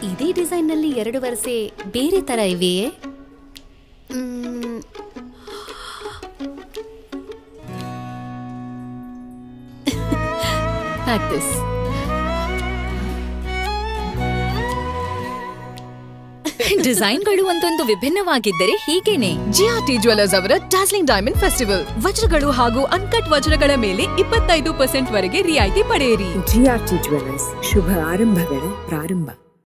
ಇದೇ ಡಿಸೈನ್ ನಲ್ಲಿ 2 ವರಸೆ ಬೇರೆ ತರ ಇವೆಯೇ? Like this. ಡಿಸೈನ್ಗಳು ಒಂದೊಂದು ವಿಭಿನ್ನವಾಗಿದ್ದರೆ ಹೀಗೇನೆ. ಜಿಆರ್ಟಿ ಜ್ಯುವೆಲರ್ಸ್ ಅವರ ಡಾರ್ಲಿಂಗ್ ಡೈಮಂಡ್ ಫೆಸ್ಟಿವಲ್ ವಜ್ರಗಳು ಹಾಗೂ ಅನ್ಕಟ್ ವಜ್ರಗಳ ಮೇಲೆ 25% ವರೆಗೆ ರಿಯಾಯಿತಿ ಪಡೆಯಿರಿ. ಜಿಆರ್ಟಿ ಜ್ಯುವೆಲರ್ಸ್, ಶುಭ ಆರಂಭಗಳ ಪ್ರಾರಂಭ.